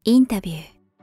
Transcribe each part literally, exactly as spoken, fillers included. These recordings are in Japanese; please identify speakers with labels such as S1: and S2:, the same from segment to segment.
S1: インタビュー。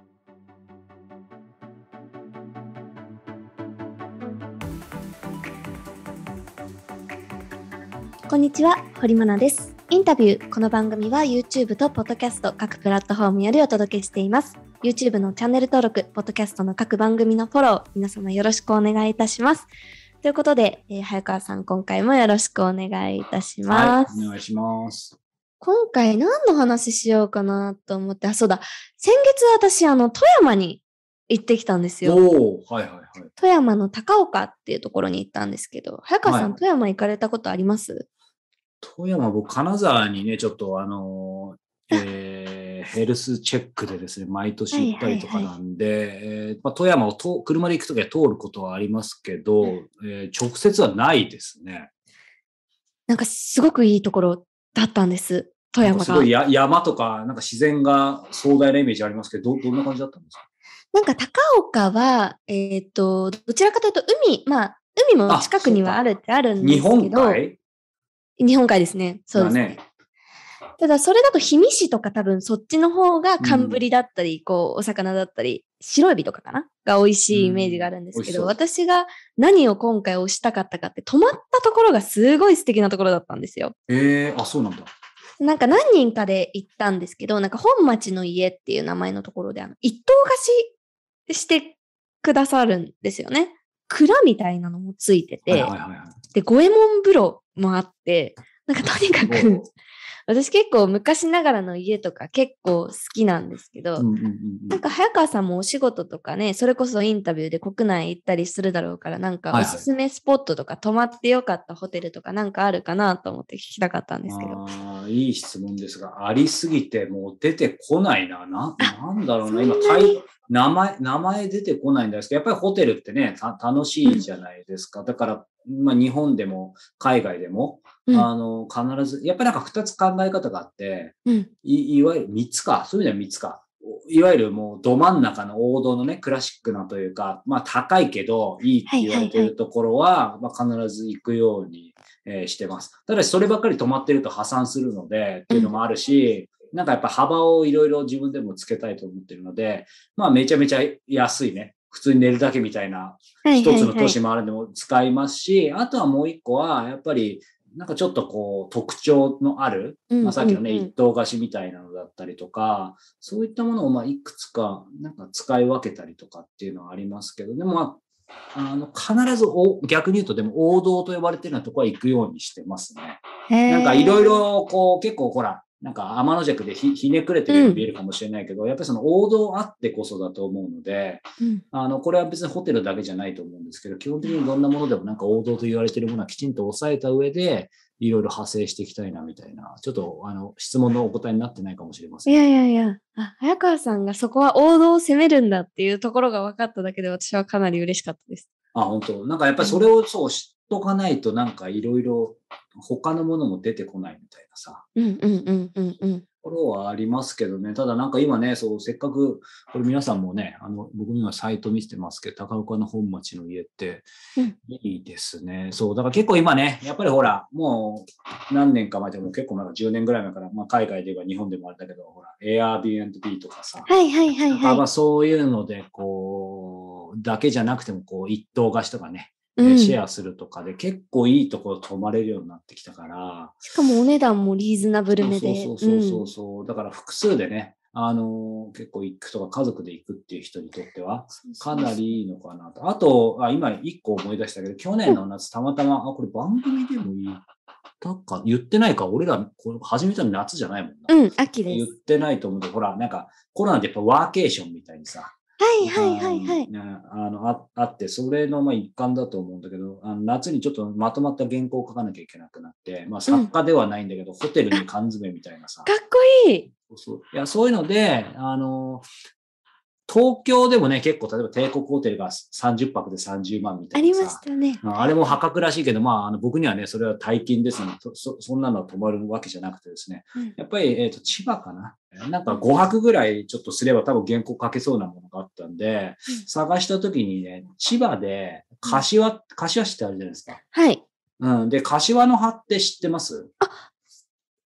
S2: こんにちは、堀真奈です。インタビュー。この番組は YouTube と Podcast 各プラットフォームよりお届けしています。YouTube のチャンネル登録、Podcast の各番組のフォロー、皆様よろしくお願いいたします。ということで、えー、早川さん、今回もよろしくお願いいたします。
S3: はい、お願いします。
S2: 今回何の話しようかなと思って、あ、そうだ、先月私、あの、富山に行ってきたんですよ。
S3: おー、はいはいはい。
S2: 富山の高岡っていうところに行ったんですけど、早川さん、
S3: はい、
S2: 富山行かれたことあります？
S3: 富山、僕、金沢にね、ちょっとあのー、えー、ヘルスチェックでですね、毎年行ったりとかなんで、はいはいはい、えーまあ、富山をと車で行くときは通ることはありますけど、うん、えー、直接はないですね。
S2: なんかすごくいいところだったんです、富山が。
S3: すごいや山とか、なんか自然が壮大なイメージありますけど、ど、どんな感じだったんですか？
S2: なんか高岡は、えっと、どちらかというと海、まあ、海も近くにはあるってあるんですけど。
S3: 日本海？
S2: 日本海ですね。そうですね。ね、ただ、それだと氷見市とか多分そっちの方が寒ぶりだったり、うん、こう、お魚だったり、白エビとかかなが美味しいイメージがあるんですけど、うん、私が何を今回推したかったかって、泊まったところがすごい素敵なところだったんですよ。
S3: ええー、あ、そうなんだ。
S2: なんか何人かで行ったんですけど、なんか本町の家っていう名前のところで、あの、一棟貸ししてくださるんですよね。蔵みたいなのもついてて、はいはいはいはい、で、五右衛門風呂もあって、なんかとにかく、私結構昔ながらの家とか結構好きなんですけど、うんうんうん、なんか早川さんもお仕事とかね、それこそインタビューで国内行ったりするだろうから、なんかおすすめスポットとか、泊まってよかったホテルとかなんかあるかなと思って聞きたかったんですけど。
S3: あ、いい質問ですが、ありすぎてもう出てこないな。な、なんだろうな。今、名前、名前出てこないんですけど、やっぱりホテルってね、た楽しいじゃないですか。うん、だから、まあ日本でも海外でも、うん、あの、必ず、やっぱりなんか二つ考え方があって、うん、い, いわゆる三つか、そういう意味では三つか。いわゆるもうど真ん中の王道のね、クラシックなというか、まあ高いけどいいって言われているところは、はいはいはい、まあ必ず行くように、えー、してます。ただしそればっかり止まってると破産するので、っていうのもあるし、うん、なんかやっぱ幅をいろいろ自分でもつけたいと思ってるので、まあめちゃめちゃ安いね。普通に寝るだけみたいな一つの都市もあるんでも使いますし、はいはいはい、あとはもう一個はやっぱりなんかちょっとこう特徴のある、まあ、さっきのね、一棟貸しみたいなのだったりとか、そういったものをまあいくつかなんか使い分けたりとかっていうのはありますけど、でもまあ、あの必ずお逆に言うとでも王道と呼ばれているようなところは行くようにしてますね。なんかいろいろこう結構ほら、なんか天の弱で ひ, ひねくれてるように見えるかもしれないけど、うん、やっぱりその王道あってこそだと思うので、うん、あの、これは別にホテルだけじゃないと思うんですけど、基本的にどんなものでもなんか王道と言われているものはきちんと抑えた上で、いろいろ派生していきたいなみたいな、ちょっとあの、質問のお答えになってないかもしれません。
S2: いやいやいや、あ、早川さんがそこは王道を攻めるんだっていうところが分かっただけで私はかなり嬉しかったです。
S3: あ、本当。なんかやっぱりそれをそう知っとかないとなんかいろいろ他のものも出てこないみたいなさ。
S2: うんうんうんうんうん。
S3: ところはありますけどね。ただなんか今ね、そう、せっかく、これ皆さんもね、あの、僕にはサイト見せてますけど、高岡の本町の家って、いいですね、うん。そう、だから結構今ね、やっぱりほら、もう何年か前でも結構まだじゅうねんぐらい前から、まあ海外で言えば日本でもあれだけど、ほら、Airbnb とかさ。
S2: はいはいはいはい。
S3: まあそういうので、こう、だけじゃなくても、こう、一棟貸しとかね、うん、シェアするとかで結構いいところ泊まれるようになってきたから。
S2: しかもお値段もリーズナブルめで。
S3: そうそうそうそう、うん。だから複数でね、あのー、結構行くとか家族で行くっていう人にとってはかなりいいのかなと。あと、あ今一個思い出したけど、去年の夏たまたま、あ、これ番組でも言ったか、言ってないか、俺らこれ始めたの夏じゃないもんな。
S2: うん、秋です。
S3: 言ってないと思うけど、ほら、なんかコロナでやっぱワーケーションみたいにさ、
S2: はいはいはいはい。
S3: あの あ, あって、それのまあ一環だと思うんだけど、あの夏にちょっとまとまった原稿を書かなきゃいけなくなって、まあ作家ではないんだけど、うん、ホテルに缶詰みたいなさ。
S2: かっこいい。
S3: そうそう。いや、そういうので、あの、東京でもね、結構、例えば帝国ホテルがさんじゅっぱくでさんじゅうまんみたいなさ。
S2: ありましたね。
S3: あれも破格らしいけど、まあ、あの僕にはね、それは大金ですので、そ, そんなのは泊まるわけじゃなくてですね。うん、やっぱり、えっと、千葉かな。なんかごはくぐらいちょっとすれば多分原稿書けそうなものがあったんで、うん、探した時にね、千葉で、柏、うん、柏市ってあるじゃないですか。
S2: はい。
S3: うん。で、柏の葉って知ってます？
S2: あ、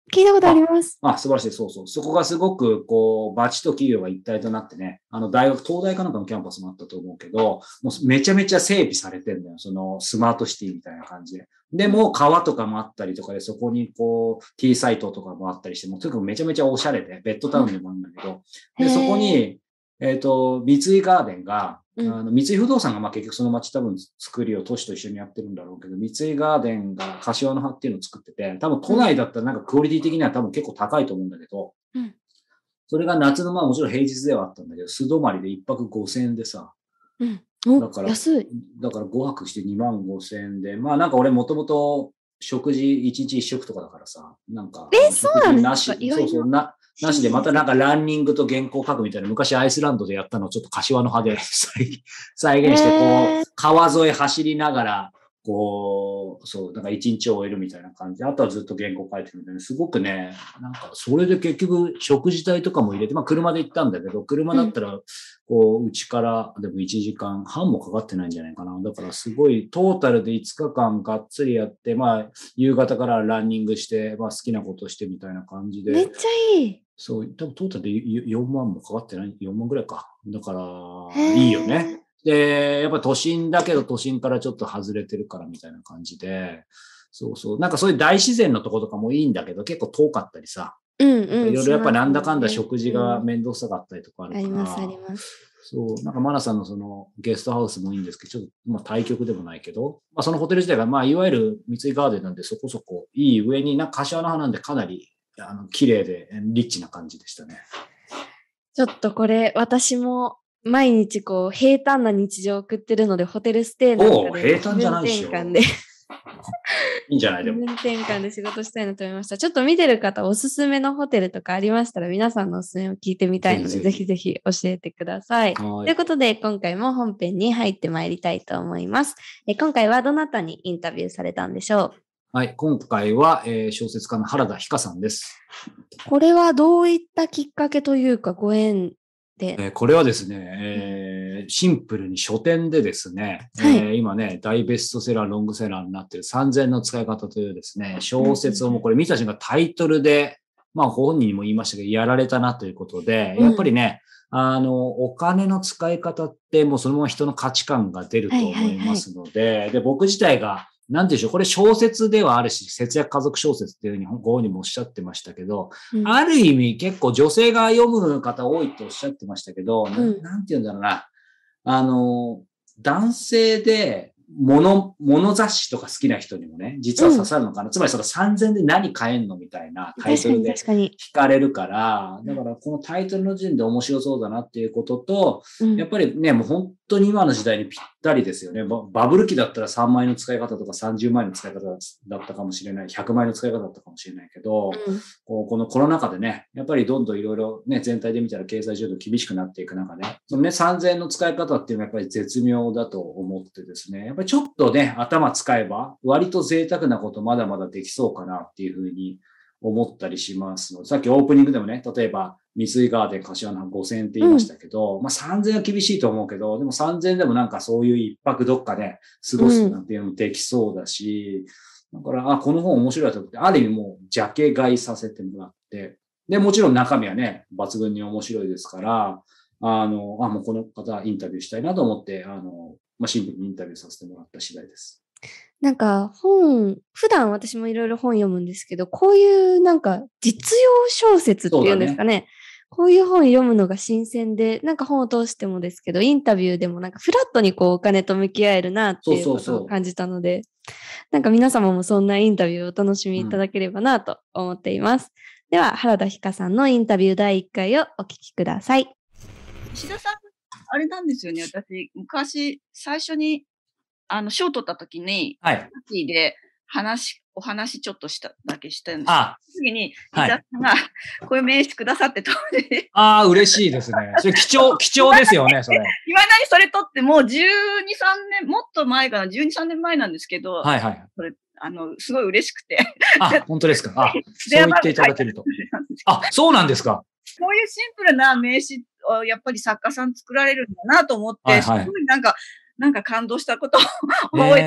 S2: 聞いたことあります。
S3: あ、あ、素晴らしい。そうそう。そこがすごく、こう、町と企業が一体となってね、あの、大学、東大かなんかのキャンパスもあったと思うけど、もうめちゃめちゃ整備されてるんだよ。その、スマートシティみたいな感じで。でも、川とかもあったりとかで、そこに、こう、T サイトとかもあったりして、もうとにかくめちゃめちゃおしゃれで、ベッドタウンでもあるんだけど、で、そこに、えっと、三井ガーデンが、あの三井不動産がまあ結局その町多分作りを都市と一緒にやってるんだろうけど、三井ガーデンが柏の葉っていうのを作ってて、多分都内だったらなんかクオリティ的には多分結構高いと思うんだけど、うん、それが夏のまあもちろん平日ではあったんだけど、素泊まりで一泊ごせんえんでさ、
S2: うん、だから安い。
S3: だからごはくしてにまんごせんえんで、まあなんか俺もともと食事いちにちいっ食とかだからさ、なんか、
S2: え、そうなんですか？
S3: そうそうな、なしで、またなんかランニングと原稿書くみたいな、昔アイスランドでやったのをちょっと柏の葉で再現して、こう、川沿い走りながら、こう、そう、なんか一日を終えるみたいな感じで、あとはずっと原稿書いてるみたいな、すごくね、なんかそれで結局食事代とかも入れて、まあ車で行ったんだけど、車だったら、こう、うちからでもいちじかんはんもかかってないんじゃないかな。だからすごい、トータルでいつかかんがっつりやって、まあ、夕方からランニングして、まあ好きなことしてみたいな感じで。
S2: めっちゃいい。
S3: そう、多分トータルでよんまんもかかってない、よんまんぐらいか。だから、いいよね。で、やっぱ都心だけど都心からちょっと外れてるからみたいな感じで、そうそう。なんかそういう大自然のとことかもいいんだけど、結構遠かったりさ。
S2: うんうん。
S3: いろいろやっぱなんだかんだ食事が面倒くさかったりとかあるから。
S2: ありますあります。
S3: そう。なんかマナさんのそのゲストハウスもいいんですけど、ちょっとまあ対局でもないけど、まあそのホテル自体がまあいわゆる三井ガーデンなんでそこそこいい上に、なんか柏の葉なんでかなりあの綺麗でリッチな感じでしたね。
S2: ちょっとこれ私も毎日こう平坦な日常を送ってるので、ホテルステイなんかで
S3: 平坦じゃないでしょ。いいんじゃないでも。
S2: 気分転換で仕事したいなと思いました。ちょっと見てる方おすすめのホテルとかありましたら、皆さんのおすすめを聞いてみたいので、ぜひぜひ教えてください。ということで、今回も本編に入ってまいりたいと思います。え今回はどなたにインタビューされたんでしょう？
S3: はい、今回は、えー、小説家の原田ひかさんです。
S2: これはどういったきっかけというかご縁で、
S3: えー、これはですね、えー、シンプルに書店でですね、はい、えー、今ね、大ベストセラー、ロングセラーになっているさんぜんの使い方というですね、小説をもうこれ見た瞬間タイトルで、まあ本人にも言いましたけど、やられたなということで、やっぱりね、うん、あの、お金の使い方ってもうそのまま人の価値観が出ると思いますので、はいはいはい、で、僕自体がなんていうんでしょう、これ小説ではあるし、節約家族小説っていうふうにご本人もおっしゃってましたけど、うん、ある意味結構女性が読む方多いとおっしゃってましたけど、うん、な, なんていうんだろうな、あの、男性で物、物雑誌とか好きな人にもね、実は刺さるのかな。うん、つまりそのさんぜんで何買えんのみたいなタイトルで聞かれるから、だからこのタイトルの時点で面白そうだなっていうことと、うん、やっぱりね、もう本当に今の時代にぴったりですよね。バブル期だったらさんまんえんの使い方とかさんじゅうまんえんの使い方だったかもしれない。ひゃくまんえんの使い方だったかもしれないけど、うん、こ, このコロナ禍でね、やっぱりどんどんいろいろね、全体で見たら経済状況厳しくなっていく中で、そのね、さんぜんえんの使い方っていうのはやっぱり絶妙だと思ってですね、やっぱりちょっとね、頭使えば割と贅沢なことまだまだできそうかなっていうふうに思ったりしますので、さっきオープニングでもね、例えば三井ガーデン柏の葉ごせんえんって言いましたけど、うん、まあさんぜんえんは厳しいと思うけど、でもさんぜんえんでもなんかそういう一泊どっかで過ごすなんていうのもできそうだし、うん、だから、あ、この本面白いと思って、ある意味もうジャケ買いさせてもらって、で、もちろん中身はね、抜群に面白いですから、あの、あ、もうこの方インタビューしたいなと思って、あの、まあ、シンプルにインタビューさせてもらった次第です。
S2: なんか本、普段私もいろいろ本読むんですけど、こういうなんか実用小説っていうんですかね。ねこういう本読むのが新鮮で、なんか本を通してもですけど、インタビューでもなんかフラットにこうお金と向き合えるなっていうことを感じたので、そうそうそうなんか皆様もそんなインタビューをお楽しみいただければなと思っています。うん、では、原田ひかさんのインタビューだいいっかいをお聞きください。
S1: 石田さん、あれなんですよね。私、昔、最初に、あの、賞を取った時に、
S3: はい。
S1: で話、お話ちょっとしただけしたんです。あ次に、石田さんが、こういう名刺くださって当時。
S3: ああ、嬉しいですね。それ貴重、貴重ですよね、それ。
S1: いまだにそれ取ってもうじゅうに、さんねん、もっと前かな、じゅうに、さんねんまえなんですけど、
S3: はいはい。
S1: それ、あの、すごい嬉しくて。
S3: あ、本当ですか。あ、そう言っていただけると。あ、そうなんですか。
S1: こういうシンプルな名刺をやっぱり作家さん作られるんだなと思って、はいはい、すごいなんか、なんか感動したことを覚えてます。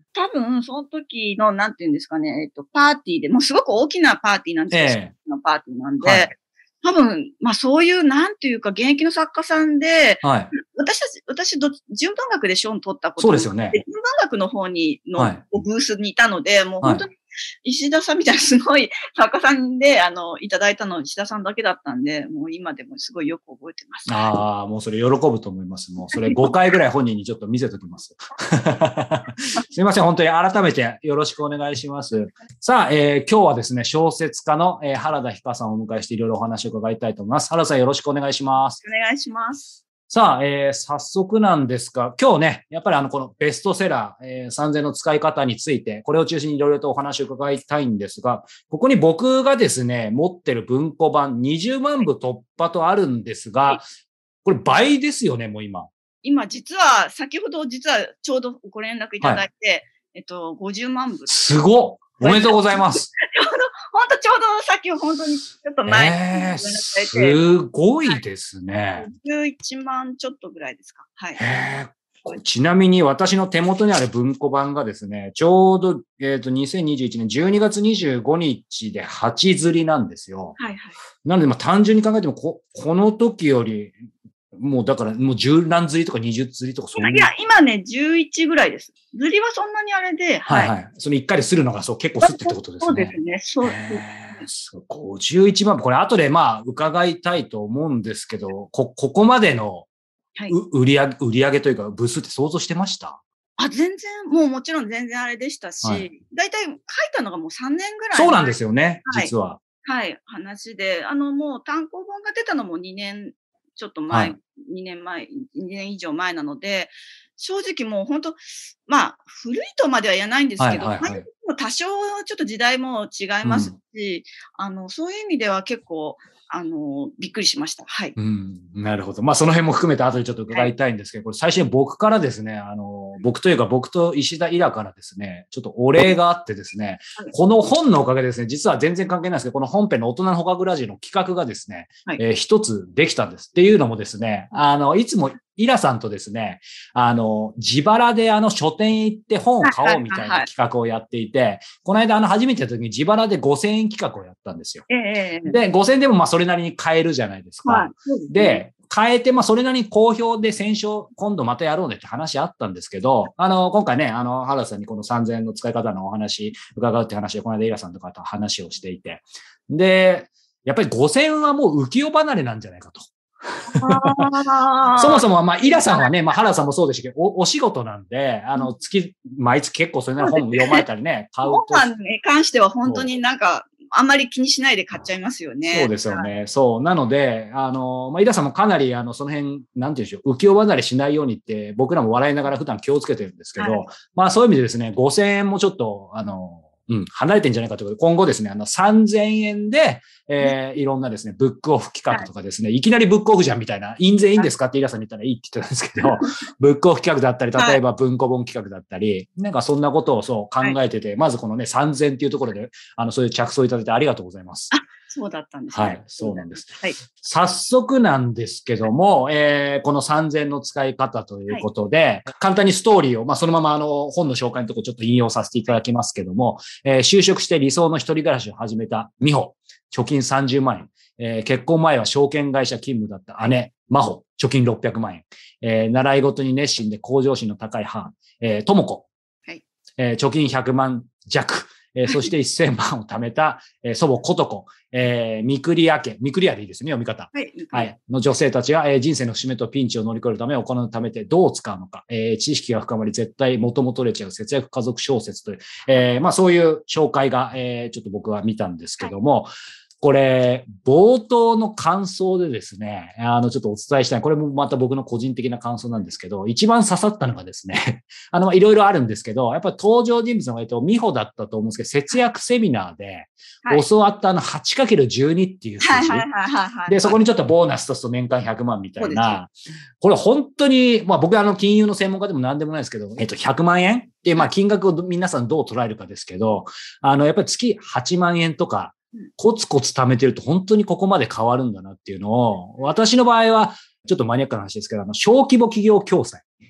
S1: 多分、その時の、なんていうんですかね、えっと、パーティーで、もうすごく大きなパーティーなんですよ。ええ、のパーティーなんで、はい、多分、まあそういう、なんていうか、現役の作家さんで、はい、私たち、私ど、純文学で賞を取ったこと
S3: そうですよね。
S1: 純文学の方に、の、はい、ブースにいたので、もう本当に、石田さんみたいなすごい作家さんで、あの、いただいたの石田さんだけだったんで、もう今でもすごいよく覚えてます。
S3: ああ、もうそれ喜ぶと思います。もうそれごかいぐらい本人にちょっと見せときます。すいません。本当に改めてよろしくお願いします。さあ、えー、今日はですね、小説家の、えー、原田ひかさんをお迎えしていろいろお話を伺いたいと思います。原田さんよろしくお願いします。
S1: お願いします。
S3: さあ、えー、早速なんですが、今日ね、やっぱりあの、このベストセラー、えー、さんぜんの使い方について、これを中心にいろいろとお話を伺いたいんですが、ここに僕がですね、持ってる文庫版にじゅうまんぶ突破とあるんですが、これ倍ですよね、もう今。
S1: 今、実は、先ほど実はちょうどご連絡いただいて、はい、えっと、ごじゅうまんぶ。
S3: すごっ！おめでとうございます。
S1: ちょうど、本当ちょうどさっき本当にちょっと前に、
S3: えー、すごいですね。
S1: じゅういちまんちょっとぐらいですか。はい。
S3: えー、ちなみに私の手元にある文庫版がですね、ちょうど、えっと、にせんにじゅういちねんじゅうにがつにじゅうごにちではち刷りなんですよ。
S1: はいはい。
S3: なので、まあ単純に考えてもこ、この時より、もうだからもうじゅうなん刷りとかにじゅう刷りとかそういう。
S1: いや、今ね、じゅういちぐらいです。刷りはそんなにあれで。
S3: はい、はい、はい。そのいっかいでするのがそう結構すってってことですね。
S1: そうですね。そう。
S3: えー、ごじゅういちまんぶ。これ後でまあ伺いたいと思うんですけど、こ、ここまでの売り上げ、売り上げというか部数って想像してました？
S1: あ、全然、もうもちろん全然あれでしたし、はい、だいたい書いたのがもうさんねんぐらい。
S3: そうなんですよね、はい、実は。
S1: はい、話で、あのもう単行本が出たのもにねんちょっと前、はい、にねんまえ、にねん以上前なので、正直もう本当、まあ、古いとまでは言えないんですけど、はいはいはい、多少ちょっと時代も違いますし、うん、あの、そういう意味では結構、あの、びっくりしました。はい。
S3: うん、なるほど。まあ、その辺も含めて後でちょっと伺いたいんですけど、はい、これ最初に僕からですね、あの、僕というか僕と石田イラからですね、ちょっとお礼があってですね、はい、この本のおかげでですね、実は全然関係ないですけど、この本編の大人の捕獲ラジオの企画がですね、はい、えー、一つできたんです。っていうのもですね、あの、いつもイラさんとですね、あの、自腹であの書店行って本を買おうみたいな企画をやっていて、この間あの初めての時に自腹でごせんえん企画をやったんですよ。
S1: えー、
S3: で、ごせんえんでもまあそれなりに買えるじゃないですか。はい、で、変えて、まあ、それなりに好評で先週、今度またやろうねって話あったんですけど、あの、今回ね、あの、原田さんにこのさんぜんえんの使い方のお話、伺うって話で、この間イラさんとかと話をしていて。で、やっぱりごせんえんはもう浮世離れなんじゃないかと。そもそも、まあ、イラさんはね、まあ、原田さんもそうでしたけど、お、お仕事なんで、あの、月、毎月結構それなりの本読まれたりね、買うと。
S1: 本に関しては本当になんか、あんまり気にしないで買っちゃいますよね。
S3: そうですよね。そう。なので、あの、まあ、イラさんもかなり、あの、その辺、なんていうんでしょう、浮世離れしないようにって、僕らも笑いながら普段気をつけてるんですけど、はい、まあ、そういう意味でですね、ごせんえんもちょっと、あの、うん、離れてんじゃないかということで、今後ですね、あの、さんぜんえんで、えー、いろんなですね、ブックオフ企画とかですね、はい、いきなりブックオフじゃんみたいな、印税いいんですかってイラさんに言ったらいいって言ってたんですけど、ブックオフ企画だったり、例えば文庫本企画だったり、なんかそんなことをそう考えてて、はい、まずこのね、さんぜんっていうところで、あの、そういう着想いただいてありがとうございます。
S1: あ、そうだったんですね。
S3: はい、そうなんです。
S1: はい。
S3: 早速なんですけども、えー、このさんぜんの使い方ということで、はい、簡単にストーリーを、まあ、そのままあの、本の紹介のところちょっと引用させていただきますけども、えー、就職して理想の一人暮らしを始めた美穂、貯金さんじゅうまんえん、えー、結婚前は証券会社勤務だった姉、真帆、貯金ろっぴゃくまんえん、えー、習い事に熱心で向上心の高い母、えー、智子、はい、えー、貯金ひゃくまん弱、えー、そしてせんまんを貯めた、えー、祖母ことこ、えー、ミクリア家、ミクリアでいいですね、読み方。はい。はい。の女性たちが、えー、人生の節目とピンチを乗り越えるためお金を貯めてどう使うのか、えー、知識が深まり絶対元々取れちゃう節約家族小説という、えー、まあそういう紹介が、えー、ちょっと僕は見たんですけども、はい、これ、冒頭の感想でですね、あの、ちょっとお伝えしたい。これもまた僕の個人的な感想なんですけど、一番刺さったのがですね、あの、いろいろあるんですけど、やっぱり登場人物の、えっと、美穂だったと思うんですけど、節約セミナーで、教わったあの はちかけるじゅうに っていう数字。で、そこにちょっとボーナスとすと年間ひゃくまんみたいな。これ本当に、まあ僕はあの金融の専門家でも何でもないですけど、えっと、ひゃくまんえんっていう、まあ金額を皆さんどう捉えるかですけど、あの、やっぱり月はちまんえんとか、コツコツ貯めてると本当にここまで変わるんだなっていうのを、私の場合は、ちょっとマニアックな話ですけど、あの、小規模企業共済。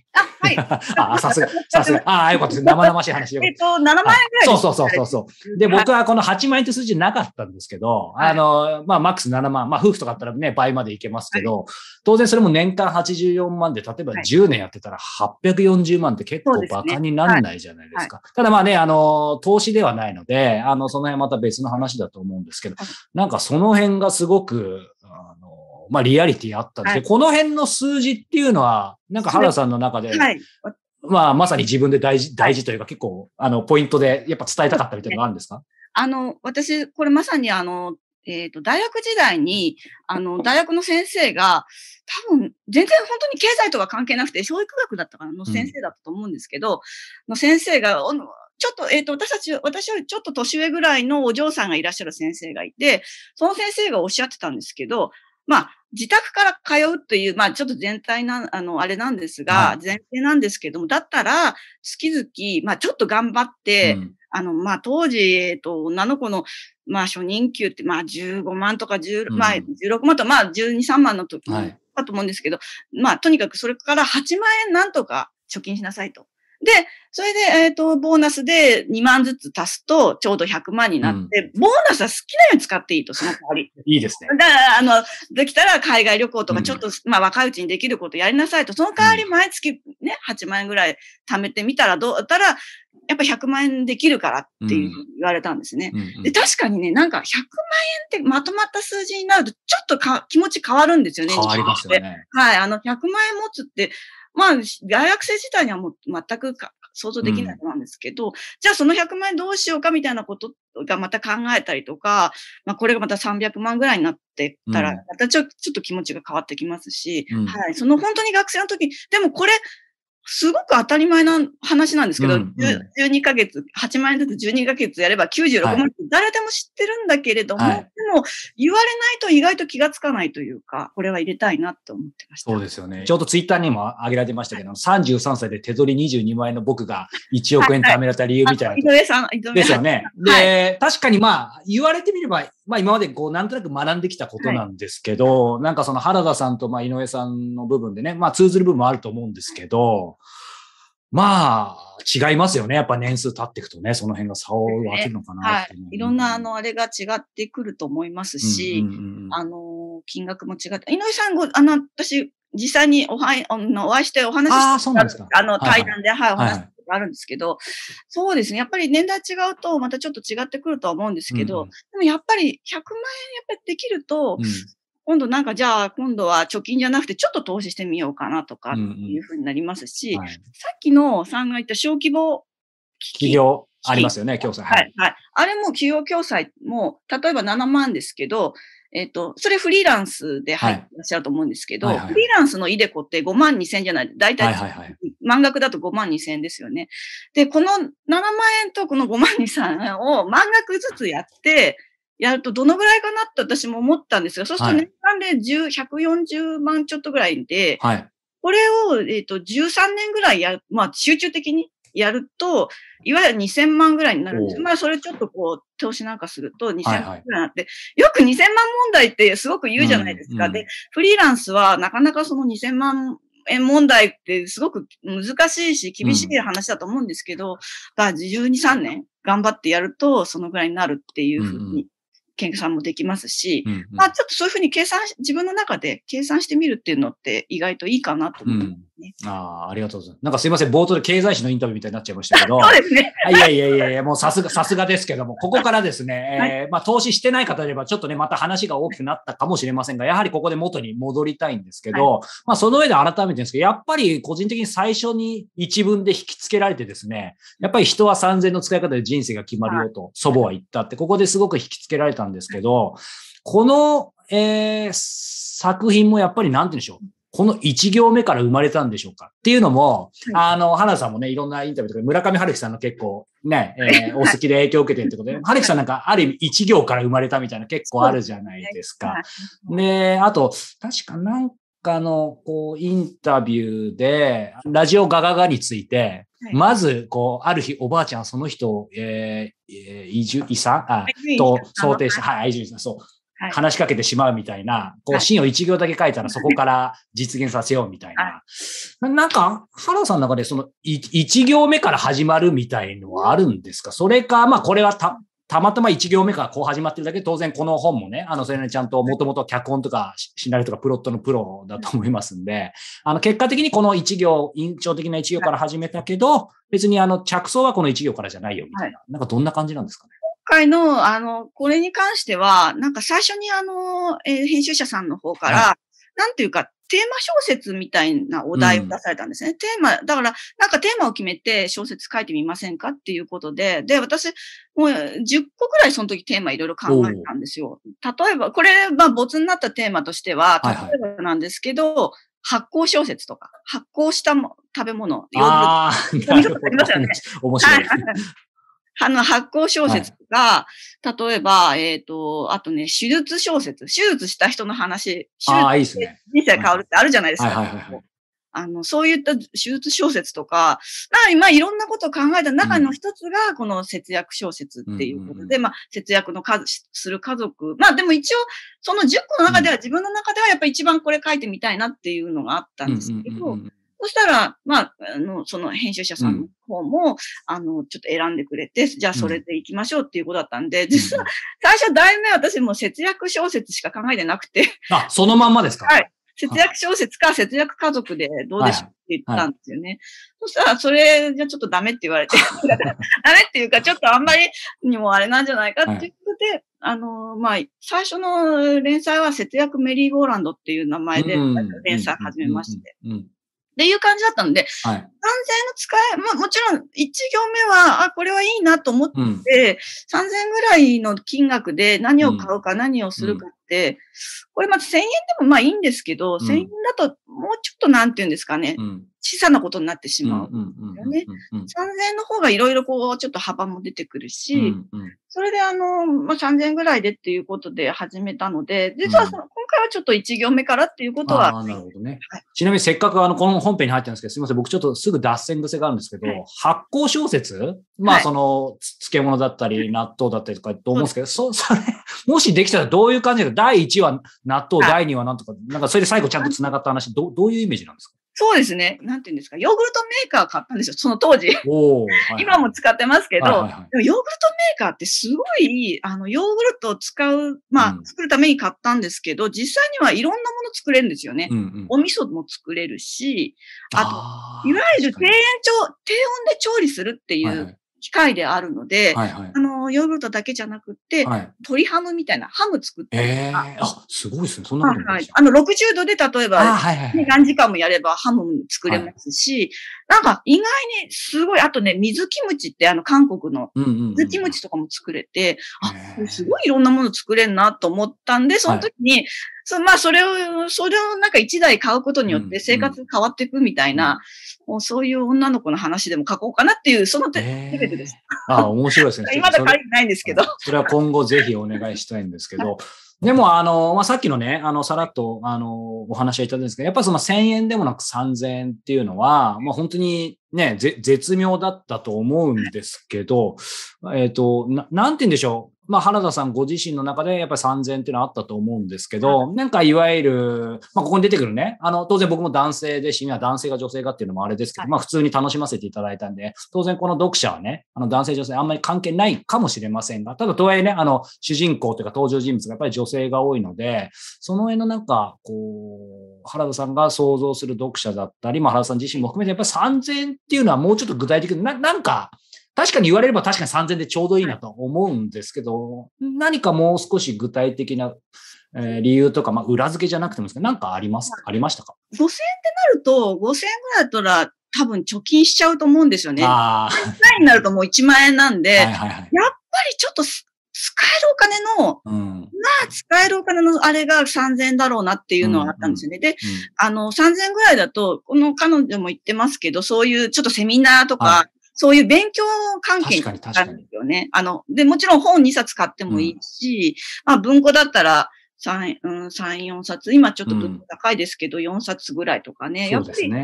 S1: あ、はい。
S3: あ、さすが、さすが。ああ、よかったです。生々しい話よ。
S1: えっと、ななまん円ぐらい。
S3: そうそうそうそうそう。で、僕はこのはちまん円って数字なかったんですけど、はい、あの、まあ、マックスななまん。まあ、夫婦とかだったらね、倍までいけますけど、はい、当然それも年間はちじゅうよんまんで、例えばじゅうねんやってたらはっぴゃくよんじゅうまんって結構バカになんないじゃないですか。はい、ただまあね、あの、投資ではないので、あの、その辺また別の話だと思うんですけど、なんかその辺がすごく、あの、まあ、リアリティあったんですけど、はい、この辺の数字っていうのは、なんか原さんの中で、はい、まあ、まさに自分で大事、大事というか結構、あの、ポイントでやっぱ伝えたかったみたいなのがあるんですか？
S1: あの、私、これまさにあの、えっと、大学時代に、あの、大学の先生が、多分、全然本当に経済とか関係なくて、教育学だったかなの先生だったと思うんですけど、うん、の先生が、ちょっと、えっと、私たち、私よりちょっと年上ぐらいのお嬢さんがいらっしゃる先生がいて、その先生がおっしゃってたんですけど、まあ、自宅から通うっていう、まあ、ちょっと全体な、あの、あれなんですが、はい、前提なんですけども、だったら、月々、まあ、ちょっと頑張って、うん、あの、まあ、当時、えっと、女の子の、まあ、初任給って、まあ、じゅうごまんとかじゅう、うん、まあ、じゅうろくまんとか、まあ、じゅうに、さんまんの時だと思うんですけど、はい、まあ、とにかくそれからはちまん円なんとか貯金しなさいと。で、それで、えっと、ボーナスでにまんずつ足すと、ちょうどひゃくまんになって、うん、ボーナスは好きなように使っていいと、その代わり。
S3: いいですね。
S1: だから、あの、できたら海外旅行とか、ちょっと、うん、まあ、若いうちにできることやりなさいと、その代わり毎月ね、はちまん円ぐらい貯めてみたらどうだったら、やっぱひゃくまん円できるからっていうふうに言われたんですね。うんうんうん、で、確かにね、なんかひゃくまん円ってまとまった数字になると、ちょっとか気持ち変わるんですよね。
S3: 変わりますよね。
S1: はい。あの、ひゃくまん円持つって、まあ、大学生自体にはもう全くか想像できないことなんですけど、うん、じゃあそのひゃくまん円どうしようかみたいなことがまた考えたりとか、まあこれがまたさんびゃくまんぐらいになってたら、またちょ、ちょっと気持ちが変わってきますし、うん、はい。その本当に学生の時、でもこれ、すごく当たり前な話なんですけど、うんうん、じゅうにかげつ、はちまん円ずつじゅうにかげつやればきゅうじゅうろくまんって誰でも知ってるんだけれども、はい、でも言われないと意外と気がつかないというか、これは入れたいなと思ってました。
S3: そうですよね。ちょうどツイッターにも挙げられてましたけど、はい、さんじゅうさんさいで手取りにじゅうにまん円の僕がいちおく円貯められた理由みたいな。
S1: はいはい、井上さん、井上
S3: ですよね。で、はい、確かにまあ、言われてみれば、まあ今までこう、なんとなく学んできたことなんですけど、はい、なんかその原田さんとまあ井上さんの部分でね、まあ通ずる部分もあると思うんですけど、まあ、違いますよね。やっぱ年数経っていくとね、その辺が差を分けるのかなっていう、ね。
S1: はい。いろんな、あの、あれが違ってくると思いますし、うんうんうん、あの、金額も違って。井上さんご、あの、私、実際におはあのお会いしてお話しして、
S3: ああ、そうなんですか。
S1: あの、対談で、はい、はい、お話があるんですけど、はいはい、そうですね。やっぱり年代違うと、またちょっと違ってくるとは思うんですけど、うんうん、でもやっぱりひゃくまん円やっぱりできると、うん、今度なんかじゃあ今度は貯金じゃなくてちょっと投資してみようかなとかっていうふうになりますし、うんうんはい、さっきのさんが言った小規模
S3: 企業ありますよね、共済。
S1: はい、はい。あれも企業共済も、例えばななまんですけど、えっと、それフリーランスで入ってらっしゃると思うんですけど、はいはいはい、フリーランスのイデコってごまんにせんじゃない、だいたい満額だとごまんにせんですよね。で、このななまん円とこのごまんにせんえんを満額ずつやって、やるとどのぐらいかなって私も思ったんですが、そうすると年間でじゅう、ひゃくよんじゅうまんちょっとぐらいで、はい、これを、えっと、じゅうさんねんぐらいやる、まあ集中的にやると、いわゆるにせんまんぐらいになるんです。まあそれちょっとこう、投資なんかするとにせんまんぐらいになって、はいはい、よくにせんまん問題ってすごく言うじゃないですか。うんうん、で、フリーランスはなかなかそのにせんまん円問題ってすごく難しいし厳しい話だと思うんですけど、うん、じゅうに、さんねん頑張ってやるとそのぐらいになるっていうふうに、うんうん計算もできますし、うんうん、まあちょっとそういうふうに計算し、自分の中で計算してみるっていうのって意外といいかなと思いますね。
S3: うん、ああ、ありがとうございます。なんかすいません、冒頭で経済誌のインタビューみたいになっちゃいましたけど。
S1: そうですね。
S3: いやいやいやいや、もうさすが、さすがですけども、ここからですね、はい、えー、まあ投資してない方であればちょっとね、また話が大きくなったかもしれませんが、やはりここで元に戻りたいんですけど、はい、まあその上で改めてですけど、やっぱり個人的に最初に一文で引き付けられてですね、やっぱり人はさんぜんの使い方で人生が決まるよと祖母は言ったって、ここですごく引き付けられたんですけど、この、えー、作品もやっぱりなんて言うんでしょう。この一行目から生まれたんでしょうかっていうのも、はい、あの、花さんもね、いろんなインタビューとか、村上春樹さんの結構ね、えー、お好きで影響を受けてるってことで、春樹さんなんかある意味一行から生まれたみたいな結構あるじゃないですか。で、あと、確かなんかの、こう、インタビューで、ラジオガガガについて、はい、まず、こう、ある日、おばあちゃんはその人を、えー、移住、遺産あ、と想定して、はい、移住した、そう。 話しかけてしまうみたいな、こう、芯を一行だけ書いたらそこから実現させようみたいな。ななんか、原田さんの中でその一行目から始まるみたいのはあるんですか？それか、まあこれはた、たまたま一行目からこう始まってるだけで、当然この本もね、あの、それにちゃんともともと脚本とかシナリオとかプロットのプロだと思いますんで、あの、結果的にこの一行、印象的な一行から始めたけど、別にあの、着想はこの一行からじゃないよみたいな。なんかどんな感じなんですかね？
S1: 今回の、あの、これに関しては、なんか最初にあの、えー、編集者さんの方から、はい、なんていうか、テーマ小説みたいなお題を出されたんですね。うん、テーマ、だから、なんかテーマを決めて小説書いてみませんかっていうことで、で、私、もうじゅっこくらいその時テーマいろいろ考えたんですよ。例えば、これ、まあ、没になったテーマとしては、例えばなんですけど、はいはい、発酵小説とか、発酵したも食べ物、
S3: ああ、なるほど。ありますよね。面白い。
S1: あの、発酵小説が、はい、例えば、えっ、ー、と、あとね、手術小説。手術した人の話。
S3: ああ、いいですね。
S1: 人生変わるってあるじゃないですか。
S3: はいはいはいはい、
S1: あの、そういった手術小説とか、まあ、いろんなことを考えた中の一つが、この節約小説っていうことで、うん、まあ、節約の数、する家族。まあ、でも一応、そのじゅっこの中では、うん、自分の中ではやっぱり一番これ書いてみたいなっていうのがあったんですけど、うんうんうんうん、そしたら、まあ、あの、その編集者さんの方も、うん、あの、ちょっと選んでくれて、じゃあそれで行きましょうっていうことだったんで、うん、実は、最初題名私も節約小説しか考えてなくて。
S3: あ、そのまんまですか？
S1: はい。節約小説か節約家族でどうでしょうって言ったんですよね。はいはい、そしたら、それじゃちょっとダメって言われて、ダメっていうか、ちょっとあんまりにもあれなんじゃないかっていうことで、はい、あの、まあ、最初の連載は節約メリーゴーランドっていう名前で連載始めまして。っていう感じだったので、はい、さんぜんえんの使い、まあもちろんいち行目は、あ、これはいいなと思って、うん、さんぜんえんぐらいの金額で何を買うか何をするかって、うん、これまずせんえんでもまあいいんですけど、うん、せんえんだともうちょっとなんていうんですかね、うん、小さなことになってしまうんですよね。さんぜんえんの方がいろいろこう、ちょっと幅も出てくるし、うんうん、それであの、まあ、さんぜんえんぐらいでっていうことで始めたので、実はその、うん、今回はちょっといち行目からっていうことは。
S3: ああ、なるほどね。はい、ちなみにせっかくあの、この本編に入ってるんですけど、すみません、僕ちょっとすぐ脱線癖があるんですけど、はい、発酵小説まあその、漬物だったり、納豆だったりとかと思うんですけど、そ、それ、もしできたらどういう感じで、だいいちわ納豆、だいにわなんとか、なんかそれで最後ちゃんと繋がった話、ど, どういうイメージなんですか？
S1: そうですね。なんていうんですか。ヨーグルトメーカー買ったんですよ。その当時。おはいはい、今も使ってますけど、はいはいはい、でもヨーグルトメーカーってすごい、あの、ヨーグルトを使う、まあ、うん、作るために買ったんですけど、実際にはいろんなもの作れるんですよね。うんうん、お味噌も作れるし、あと、いわゆる低温調、低温で調理するっていう、はいはい機械であるので、はいはい、あの、ヨーグルトだけじゃなくて、はい、鶏ハムみたいなハム作ったりとか。
S3: えー、あ、すごいですね。そんなことないですよ。
S1: あの、ろくじゅうどで例えば、はいはいはい、何時間もやればハム作れますし、はい、なんか意外にすごい、あとね、水キムチってあの、韓国の水キムチとかも作れて、うんうんうん、あ、すごいいろんなもの作れるなと思ったんで、その時に、はいそまあ、それを、それをなんか一台買うことによって生活変わっていくみたいな、うんうん、もうそういう女の子の話でも書こうかなっていう、そのレベルです。
S3: ああ、面白いですね。
S1: まだ書いてないんですけど。
S3: それは今後ぜひお願いしたいんですけど、でも、あの、まあ、さっきのね、あの、さらっと、あの、お話はいただいたんですけど、やっぱそのせんえんでもなくさんぜんえんっていうのは、まあ、本当にね、ぜ絶妙だったと思うんですけど、えっと、な、なんて言うんでしょう。まあ、原田さんご自身の中でやっぱりさんぜんえんっていうのはあったと思うんですけど、なんかいわゆる、まあ、ここに出てくるね、あの、当然僕も男性でし、今男性が女性がっていうのもあれですけど、まあ、普通に楽しませていただいたんで、当然この読者はね、あの、男性女性あんまり関係ないかもしれませんが、ただとはいえね、あの、主人公というか登場人物がやっぱり女性が多いので、その辺のなんか、こう、原田さんが想像する読者だったり、まあ、原田さん自身も含めてやっぱりさんぜんえんっていうのはもうちょっと具体的にな、なんか、確かに言われれば確かにさんぜんえんでちょうどいいなと思うんですけど、何かもう少し具体的な、えー、理由とか、まあ、裏付けじゃなくてもですけど、なんかありますか、ありましたか？
S1: ごせんえんってなると、ごせんえんぐらいだったら多分貯金しちゃうと思うんですよね。ああ。いちまんえんになるともういちまんえんなんで、はいはいはい、やっぱりちょっと使えるお金の、うん、まあ使えるお金のあれがさんぜんえんだろうなっていうのはあったんですよね。うんうん、で、うん、あの、さんぜんえんぐらいだと、この彼女も言ってますけど、そういうちょっとセミナーとか、はいそういう勉強関係にあるんですよね。あの、で、もちろん本にさつ買ってもいいし、うん、まあ文庫だったらさん、うん、さん、よんさつ、今ちょっと高いですけど、うん、よんさつぐらいとかね。
S3: そうですね。
S1: ちょっ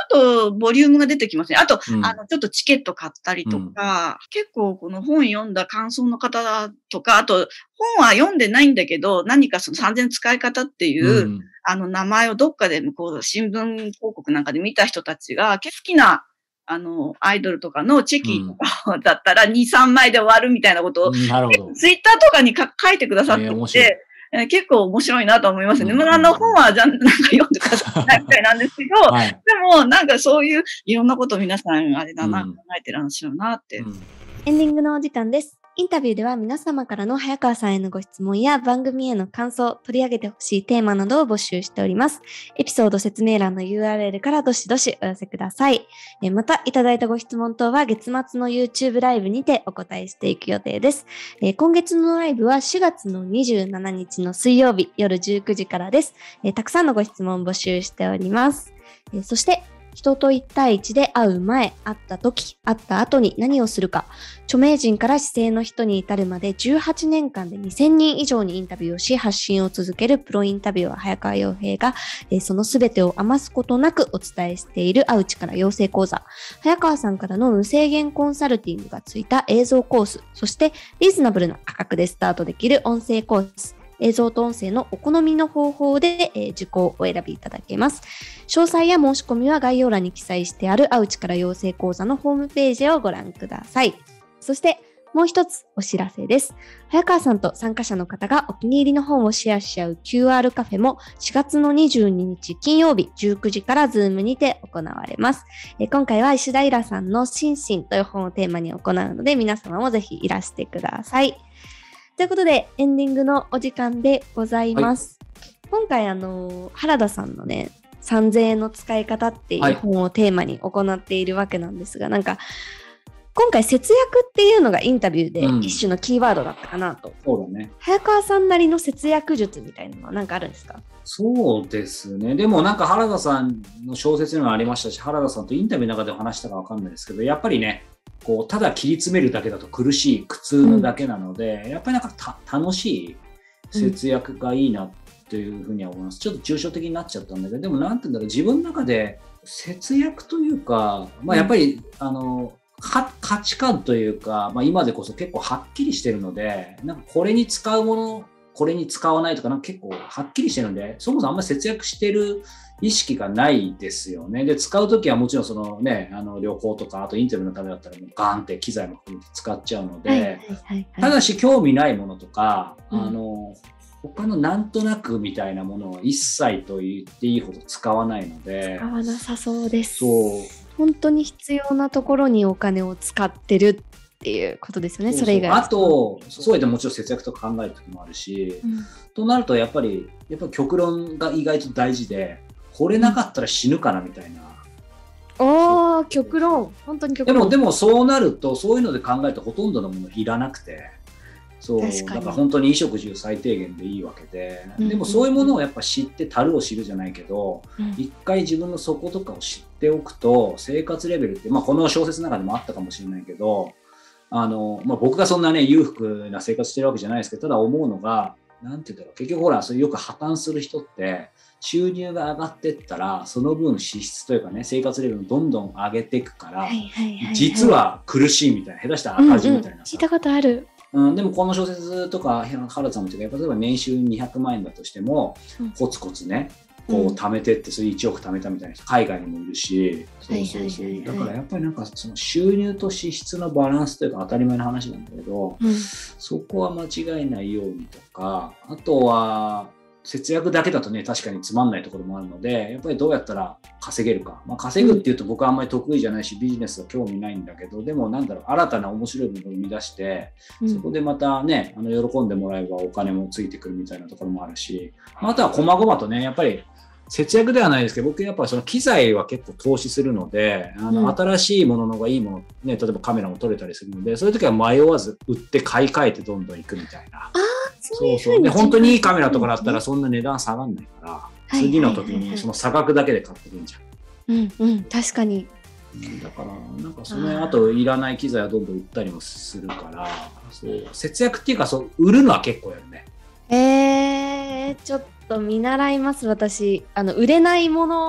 S1: とボリュームが出てきますね。あと、
S3: うん、
S1: あの、ちょっとチケット買ったりとか、うん、結構この本読んだ感想の方とか、あと、本は読んでないんだけど、何かそのさんぜん使い方っていう、うん、あの、名前をどっかで、こう、新聞広告なんかで見た人たちが、好きな、あの、アイドルとかのチェキとかだったらに、さんまいで終わるみたいなことを、なるほど。ツイッターとかにか書いてくださってて、えー、面白い。えー、結構面白いなと思いますね。うん、まあ、あの本はじゃなんか読んでくださいみたいなんですけど、はい、でもなんかそういういろんなことを皆さんあれだな、うん、考えてらっしゃるなって、うん。
S2: エンディングのお時間です。インタビューでは皆様からの早川さんへのご質問や番組への感想、取り上げてほしいテーマなどを募集しております。エピソード説明欄の ユーアールエル からどしどしお寄せください。また、いただいたご質問等は月末の YouTube ライブにてお答えしていく予定です。今月のライブはしがつのにじゅうしちにちの水曜日夜じゅうくじからです。たくさんのご質問を募集しております。そして、人と一対一で会う前、会った時、会った後に何をするか、著名人から市井の人に至るまでじゅうはちねんかんでにせんにん以上にインタビューをし発信を続けるプロインタビュアー早川洋平が、そのすべてを余すことなくお伝えしている会う力養成講座、早川さんからの無制限コンサルティングがついた映像コース、そしてリーズナブルな価格でスタートできる音声コース、映像と音声のお好みの方法で、えー、受講をお選びいただけます。詳細や申し込みは概要欄に記載してある会う力養成講座のホームページをご覧ください。そしてもう一つお知らせです。早川さんと参加者の方がお気に入りの本をシェアし合う キューアール カフェもしがつのにじゅうににち金曜日じゅうくじからズームにて行われます。えー、今回は石田イラさんの心身という本をテーマに行うので皆様もぜひいらしてください。ということでエンディングのお時間でございます。はい、今回あの原田さんのねさんぜんえんの使い方っていう本をテーマに行っているわけなんですが、はい、なんか今回節約っていうのがインタビューで一種のキーワードだったかなと、
S3: うん、そうだね。
S2: 早川さんなりの節約術みたいなのは何かあるんですか？
S3: そうですね。でもなんか原田さんの小説にもありましたし、原田さんとインタビューの中で話したかわかんないですけど、やっぱりねこうただ切り詰めるだけだと苦しい苦痛なだけなので、うん、やっぱりなんかた楽しい節約がいいなっていうふうには思います。ちょっと抽象的になっちゃったんだけど、でもなんて言うんだろう、自分の中で節約というか、まあ、やっぱり、うん、あの価値観というか、まあ、今でこそ結構はっきりしてるので、なんかこれに使うものこれに使わないとか、なんか結構はっきりしてるので、そもそもあんまり節約してる意識がないですよね。で、使うときはもちろんそのね、あの旅行とか、あとインタビューのためだったらもうガーンって機材も含めて使っちゃうので、はいはいはいはい、ただし興味ないものとか、うん、あの、他のなんとなくみたいなものは一切と言っていいほど使わないので。
S2: 使わなさそうです。
S3: そう。
S2: 本当に必要なところにお金を使ってるっていうことですよね。そうそう、それ以外
S3: あとそうでもちろん節約とか考える時もあるし、うん、となるとやっぱりやっぱり極論が意外と大事で、これなかったら死ぬかなみたいな。
S2: おー、極論。本当に極論。
S3: でもでもそうなるとそういうので考えるとほとんどのものいらなくて、そうだから本当に衣食住最低限でいいわけで、うん、でもそういうものをやっぱ知って足るを知るじゃないけど、うん、一回自分の底とかを知っておくと生活レベルって、まあこの小説の中でもあったかもしれないけど、あの、まあ、僕がそんなね裕福な生活してるわけじゃないですけど、ただ思うのが、なんて言うんだろう、結局ほらそれよく破綻する人って収入が上がってったらその分支出というかね、生活レベルをどんどん上げていくから、はいはいはいはい、実は苦しいみたいな、下手したら赤字みたいな、うんうん、
S2: 聞いたことある。
S3: うん、でもこの小説とか原田さんも言ってたけど、例えば年収にひゃくまんえんだとしても、うん、コツコツねこう貯めてって、それいちおく貯めたみたいな人海外にもいるし、そうそうそう、だからやっぱりなんかその収入と支出のバランスというか当たり前の話なんだけど、うん、そこは間違えないようにとか、あとは節約だけだとね確かにつまんないところもあるので、やっぱりどうやったら稼げるか、まあ、稼ぐっていうと僕はあんまり得意じゃないしビジネスは興味ないんだけど、でもなんだろう、新たな面白いものを生み出して、うん、そこでまたねあの喜んでもらえばお金もついてくるみたいなところもあるし、あとは細々とねやっぱり節約ではないですけど、僕やっぱりその機材は結構投資するので、あの新しいものの方がいいもの、ね、例えばカメラも撮れたりするので、そういう時は迷わず売って買い替えてどんどんいくみたいな。
S2: あそう
S3: そうで本当にいいカメラとかだったらそんな値段下がんないから、はい、次の時にその差額だけで買ってくるんじゃん。
S2: うんうん、確かに。
S3: だからなんかその後いらない機材はどんどん売ったりもするから、そう節約っていうかそう売るのは結構やるね。
S2: えー、ちょっと見習います。私あの売れないもの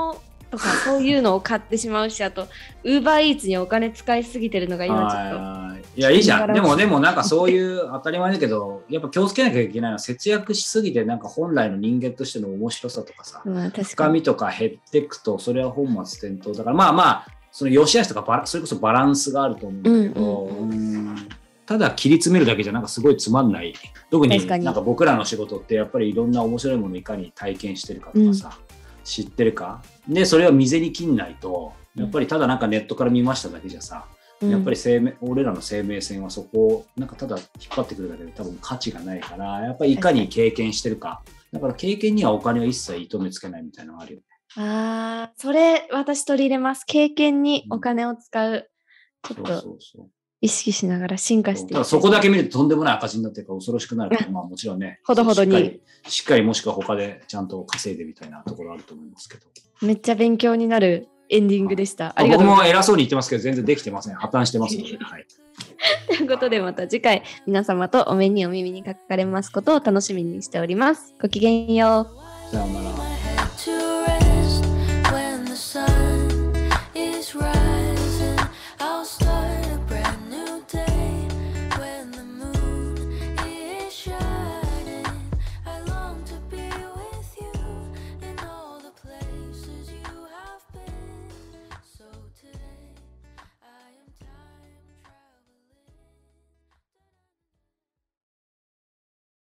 S2: とかそういうのを買ってしまうし、あとウーバーイーツにお金使いすぎてるのが今ちょっと。
S3: いや、いいじゃん。でも、でもなんかそういう当たり前だけど、やっぱ気をつけなきゃいけないのは、節約しすぎて、なんか本来の人間としての面白さとかさ、
S2: まあ、確かに
S3: 深みとか減っていくと、それは本末転倒だから、まあまあ、その良し悪しとかバラ、それこそバランスがあると思うんだけど、
S2: うんうんうん、
S3: ただ切り詰めるだけじゃなんかすごいつまんない。特になんか僕らの仕事ってやっぱりいろんな面白いものをいかに体験してるかとかさ、うん、知ってるか。で、それを未然に切んないと、やっぱりただなんかネットから見ましただけじゃさ、うん、やっぱり生命、俺らの生命線はそこをなんかただ引っ張ってくるだけで多分価値がないから、やっぱりいかに経験してるか。だから経験にはお金を一切糸目つけないみたいなのがあるよね。
S2: ああ、それ私取り入れます。経験にお金を使う。うん、ちょっと。そうそうそう、意識しながら進化していく。
S3: そこだけ見るととんでもない赤字になってるから恐ろしくなるから、まあもちろんね。
S2: ほどほどに
S3: しっかり。しっかりもしくは他でちゃんと稼いでみたいなところあると思いますけど。
S2: めっちゃ勉強になるエンディングでした。
S3: ありがとうございます。僕も偉そうに言ってますけど全然できてません。破綻してますので。はい。
S2: ということでまた次回皆様とお目にお耳にかかれますことを楽しみにしております。ごきげんよう。
S3: さようなら。